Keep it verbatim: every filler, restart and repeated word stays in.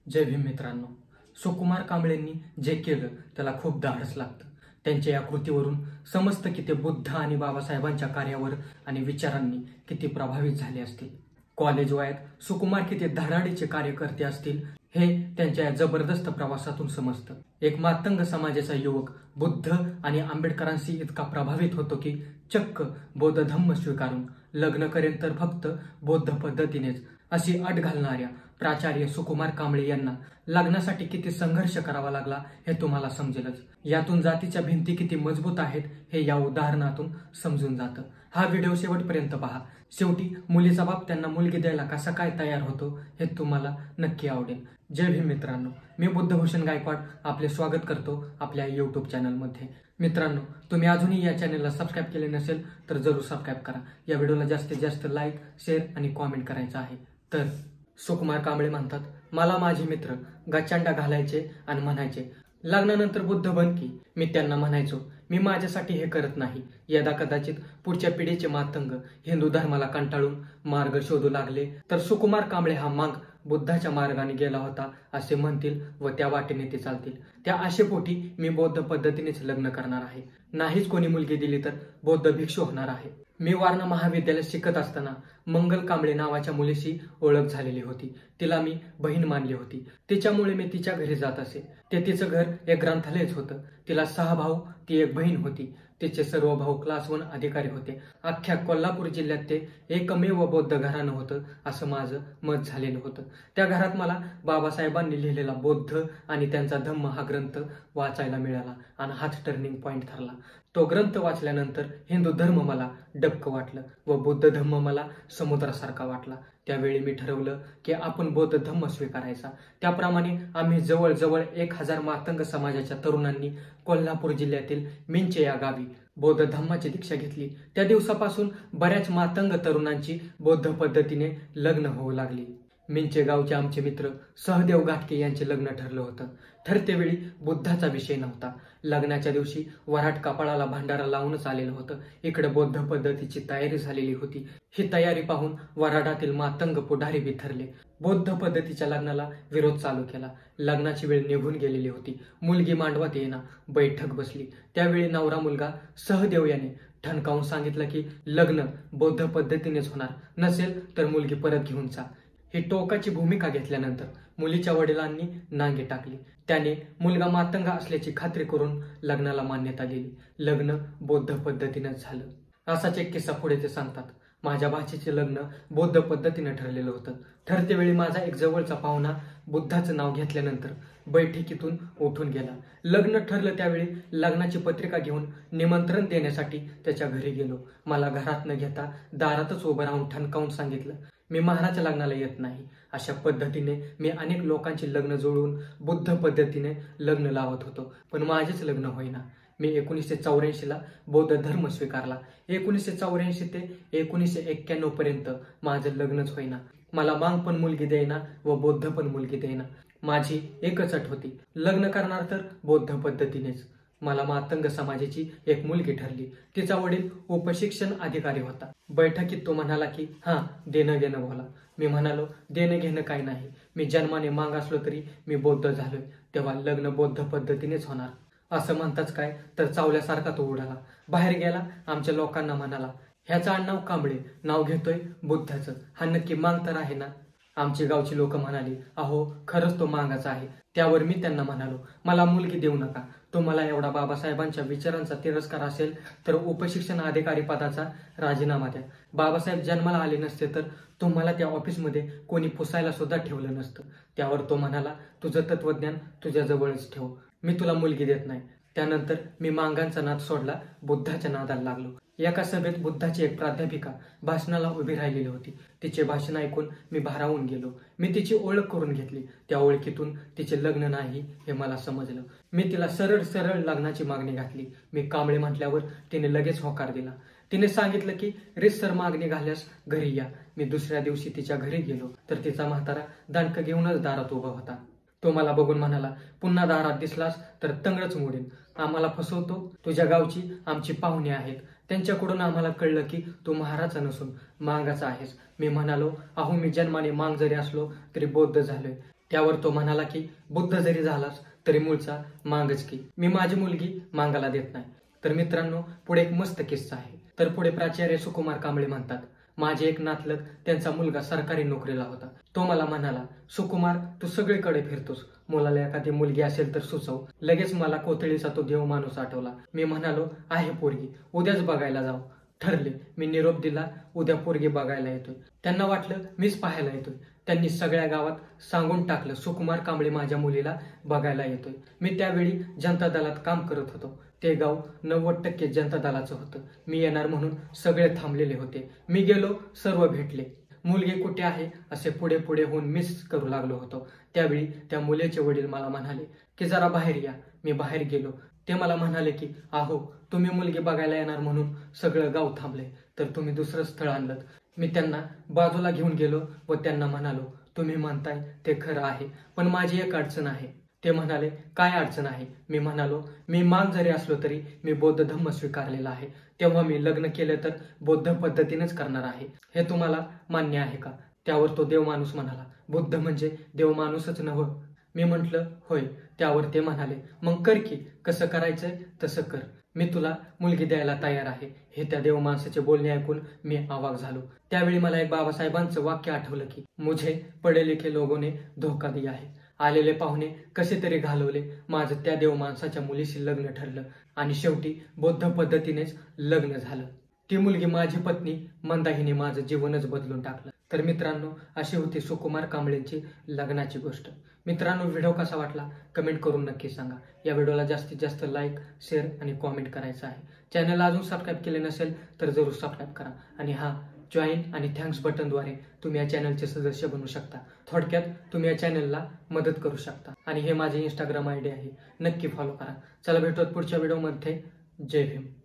जय भीम मित्रांनो, सुकुमार कांबळेंनी जे केलं त्याला खूप धाडस लागतं. त्यांच्या या कृतीवरून समजतं की ते बुद्ध आणि बाबासाहेबांच्या कार्यावर आणि विचारांनी किती प्रभावित झाले असतील. कॉलेज वयात सुकुमार किती धडाडीचे कार्यकर्ते असतील हे त्यांच्या या जबरदस्त प्रवासातून समजतं. एक मातंग समाजाचा युवक बुद्ध आणि आंबेडकरांशी इतका प्रभावित होतो की चक्क बौद्ध धम्म स्वीकारून लग्न करेन तर फक्त बौद्ध पद्धतीनेच अशी अट घालणाऱ्या प्राचार्य सुकुमार कांबळे यांना लग्नासाठी किती संघर्ष करावा लागला हे तुम्हाला समजेलच. यातून जातीच्या भिंती किती मजबूत आहेत हे या उदाहरणातून समजून जातं. हा व्हिडिओ शेवटपर्यंत पहा. शेवटी मुलीचा बाप त्यांना मुलगी द्यायला कसा काय तयार होतो हे तुम्हाला नक्की आवडेल. जय भीम मित्रांनो, मी बुद्धभूषण गायकवाड आपले स्वागत करतो आपल्या युट्यूब चॅनलमध्ये. मित्रांनो, तुम्ही अजूनही या चॅनलला सबस्क्राईब केले नसेल तर जरूर सबस्क्राईब करा. या व्हिडिओला जास्तीत जास्त लाईक, शेअर आणि कॉमेंट करायचं आहे. तर सुकुमार कांबळे म्हणतात, मला माझे मित्र गचांडा घालायचे आणि म्हणायचे लग्नानंतर बुद्ध बन की. मी त्यांना म्हणायचो मी माझ्यासाठी हे करत नाही. यदा कदाचित पुढच्या पिढीचे मातंग हिंदू धर्माला कंटाळून मार्ग शोधू लागले तर सुकुमार कांबळे हा मार्ग बुद्धाच्या मार्गाने गेला होता असे म्हणतील व त्या वाटेने ते चालतील. त्या आशेपोटी मी बौद्ध पद्धतीनेच लग्न करणार आहे. नाहीच कोणी मुलगी दिली तर बौद्ध भिक्षू होणार आहे. मी वारणा महाविद्यालयात शिकत असताना मंगल कांबळे नावाच्या मुलीशी ओळख झालेली होती. तिला मी बहीण मानली होती. तिच्यामुळे मी तिच्या घरी जात असे. ते तिचं घर एक ग्रंथालयच होतं. तिला सहा भाऊ, ती एक बहीण होती. तिचे सर्व भाऊ क्लास वन अधिकारी होते. अख्ख्या कोल्हापूर जिल्ह्यात ते एकमेव बौद्ध घराणं होतं असं माझं मत झालेलं होतं. त्या घरात मला बाबासाहेबांनी लिहिलेला बौद्ध आणि त्यांचा धम्म हा ग्रंथ वाचायला मिळाला आणि हाच टर्निंग पॉइंट ठरला. तो ग्रंथ वाचल्यानंतर हिंदू धर्म मला डबकं वाटलं व बौद्ध धम्म मला समुद्रासारखा वाटला. त्यावेळी मी ठरवलं की आपण बौद्ध धम्म स्वीकारायचा. त्याप्रमाणे आम्ही जवळजवळ एक हजार मातंग समाजाच्या तरुणांनी कोल्हापूर जिल्ह्यातील मिंचे या गावी बौद्ध धम्माची दीक्षा घेतली. त्या दिवसापासून बऱ्याच मातंग तरुणांची बौद्ध पद्धतीने लग्न होऊ लागली. मिंचे गावचे आमचे मित्र सहदेव घाटके यांचे लग्न ठरलं होतं. ठरतेवेळी बुद्धाचा विषय नव्हता. लग्नाच्या दिवशी वऱ्हाड कपाळाला भांडारा लावूनच आलेलं होतं. इकडे बौद्ध पद्धतीची तयारी झालेली होती. ही तयारी पाहून वऱ्हाडातील मातंग पुढारी बिथरले. बौद्ध पद्धतीच्या लग्नाला विरोध चालू केला. लग्नाची वेळ निघून गेलेली होती. मुलगी मांडवात येईना. बैठक बसली. त्यावेळी नवरा मुलगा सहदेव याने ठणकावून सांगितलं की लग्न बौद्ध पद्धतीनेच होणार, नसेल तर मुलगी परत घेऊन जा. ही टोकाची भूमिका घेतल्यानंतर मुलीच्या वडिलांनी नांगी टाकली. त्याने मुलगा मातंग असल्याची खात्री करून लग्नाला मान्यता दिली. लग्न बौद्ध पद्धतीनेच झालं. असाच एक किस्सा पुढे ते सांगतात. माझ्या भाचीचे लग्न बौद्ध पद्धतीने ठरलेलं होतं. ठरतेवेळी माझा एक जवळचा पाहुणा बुद्धाचं नाव घेतल्यानंतर बैठकीतून उठून गेला. लग्न ठरलं त्यावेळी लग्नाची पत्रिका घेऊन निमंत्रण देण्यासाठी त्याच्या घरी गेलो. मला घरात न घेता दारातच उभं राहून ठणकावून सांगितलं मी महाराच्या लग्नाला येत नाही. अशा पद्धतीने मी अनेक लोकांची लग्न जुळवून बुद्ध पद्धतीने लग्न लावत होतो, पण माझेच लग्न होईना. मी एकोणीसशे चौऱ्याऐंशी ला बौद्ध धर्म स्वीकारला. एकोणीसशे चौऱ्याऐंशी ते एकोणीसशे एक्क्याण्णव पर्यंत माझं लग्नच होईना. मला मांग पण मुलगी देईना व बौद्ध पण मुलगी देईना. माझी एकच अट होती, लग्न करणार तर बौद्ध पद्धतीनेच. मला मातंग समाजाची एक मुलगी ठरली. तिचा वडील उपशिक्षण अधिकारी होता. बैठकीत तो म्हणाला की हा देणं घेणं बोला. मी म्हणालो देणं घेणं काही नाही. मी जन्माने मांग असलो तरी मी बौद्ध झालोय, तेव्हा लग्न बौद्ध पद्धतीनेच होणार. असं म्हणताच काय तर चावल्यासारखा तो उडाला. बाहेर गेला. आमच्या लोकांना म्हणाला ह्याचं आडनाव कांबळे, नाव घेतोय बुद्धाचं, हा नक्की मांग तर आहे ना. आमची गावची लोक म्हणाली अहो खरंच तो मांगाचा आहे. त्यावर मी त्यांना म्हणालो मला मुलगी देऊ नका. तुम्हाला एवढा बाबासाहेबांच्या विचारांचा तिरस्कार असेल तर उपशिक्षण अधिकारी पदाचा राजीनामा द्या. बाबासाहेब जन्माला आले नसते तर तुम्हाला त्या ऑफिसमध्ये कोणी पुसायला सुद्धा ठेवलं नसतं. त्यावर तो म्हणाला तुझं तत्वज्ञान तुझ्या जवळच ठेव, मी तुला मुलगी देत नाही. त्यानंतर मी मांगांचा नाद सोडला, बुद्धाच्या नादाला लागलो. एका सभेत बुद्धाची एक प्राध्यापिका भाषणाला उभी राहिलेली होती. तिचे भाषण ऐकून मी भारावून गेलो. मी तिची ओळख करून घेतली. त्या ओळखीतून तिचे लग्न नाही हे मला समजलं. मी तिला सरळ सरळ लग्नाची मागणी घातली. मी कांबळे म्हटल्यावर तिने लगेच होकार दिला. तिने सांगितलं की रितसर मागणी घालल्यास घरी या. मी दुसऱ्या दिवशी तिच्या घरी गेलो तर तिचा म्हातारा दांडकं घेऊनच दारात उभा होता. तो मला बघून म्हणाला पुन्हा दारात दिसलास तर तंगडच मोडीन. आम्हाला फसवतो. तुझ्या गावची आमची पाहुणे आहेत. त्यांच्याकडून आम्हाला कळलं की तू महाराचा नसून मांगाचा आहेस. मी म्हणालो अहो मी जन्माने मांग जरी असलो तरी बौद्ध झालोय. त्यावर तो म्हणाला की बुद्ध जरी झालास तरी मूळचा मांगच की, मी माझी मुलगी मांगाला देत नाही. तर मित्रांनो, पुढे एक मस्त किस्सा आहे. तर पुढे प्राचार्य सुकुमार कांबळे म्हणतात, माझे एक नातलग, त्यांचा मुलगा सरकारी नोकरीला होता. तो मला म्हणाला, सुकुमार तू सगळीकडे फिरतोस, मुलाला एखादी मुलगी असेल तर सुचव. लगेच मला कोथळीचा तो देव माणूस आठवला. मी म्हणालो, आहे पोरगी, उद्याच बघायला जाऊ. ठरले. मी निरोप दिला, उद्या पोरगी बघायला येतोय. त्यांना वाटलं मीच पाहायला येतोय. त्यांनी सगळ्या गावात सांगून टाकलं, सुकुमार कांबळे माझ्या मुलीला बघायला येतोय. मी त्यावेळी जनता दलात काम करत होतो. ते गाव नव्वद टक्के जनता दलाचं होतं. मी येणार म्हणून सगळे थांबलेले होते. मी गेलो, सर्व भेटले. मुलगी कुठे आहे असे पुढे पुढे होऊन मिस करू लागलो होतो. त्यावेळी त्या मुलीचे वडील मला म्हणाले की जरा बाहेर या. मी बाहेर गेलो. ते मला म्हणाले की आहो, तुम्ही मुलगी बघायला येणार म्हणून सगळं गाव थांबले, तर तुम्ही दुसरं स्थळ आणलं. मी त्यांना बाजूला घेऊन गेलो व त्यांना म्हणालो, तुम्ही म्हणताय ते खरं आहे, पण माझी एक अडचण आहे. ते म्हणाले, काय अडचण आहे? मी म्हणालो, मी मांग जरी असलो तरी मी बौद्ध धम्म स्वीकारलेला आहे. तेव्हा मी लग्न केलं तर बौद्ध पद्धतीनेच करणार आहे. हे तुम्हाला मान्य आहे का? त्यावर तो देव माणूस म्हणाला, बुद्ध म्हणजे देव माणूसच नव्ह. मी म्हटलं, होय. त्यावर ते म्हणाले, मग कर की, कसं करायचंय तसं कर. मी तुला मुलगी द्यायला तयार आहे. हे त्या देव माणसाचे बोलणे ऐकून मी अवाक झालो. त्यावेळी मला एक बाबासाहेबांचं वाक्य आठवलं की मुझे पढे लिखे लोगों ने धोका दिया है. आलेले पाहुणे कसे तरी घालवले. माझं त्या देव माणसाच्या मुलीशी लग्न ठरलं आणि शेवटी बौद्ध पद्धतीनेच लग्न झालं. ती मुलगी माझी पत्नी मंदाहीने माझं जीवनच बदलून टाकलं. तर मित्रांनो, अशी होती सुकुमार कांबळेंची लग्नाची गोष्ट. मित्रांनो, व्हिडिओ कसा वाटला कमेंट करून नक्की सांगा. या व्हिडिओला जास्तीत जास्त लाईक, शेअर आणि कॉमेंट करायचं आहे. चॅनलला अजून सबस्क्राईब केले नसेल तर जरूर सबस्क्राईब करा. आणि हा जॉईन आणि थँक्स बटनद्वारे तुम्ही या चॅनलचे सदस्य बनू शकता. थोडक्यात तुम्ही या चॅनलला मदत करू शकता. आणि हे माझे इंस्टाग्राम आय डी आहे, नक्की फॉलो करा. चला भेटूयात पुढच्या व्हिडिओमध्ये. जय भीम.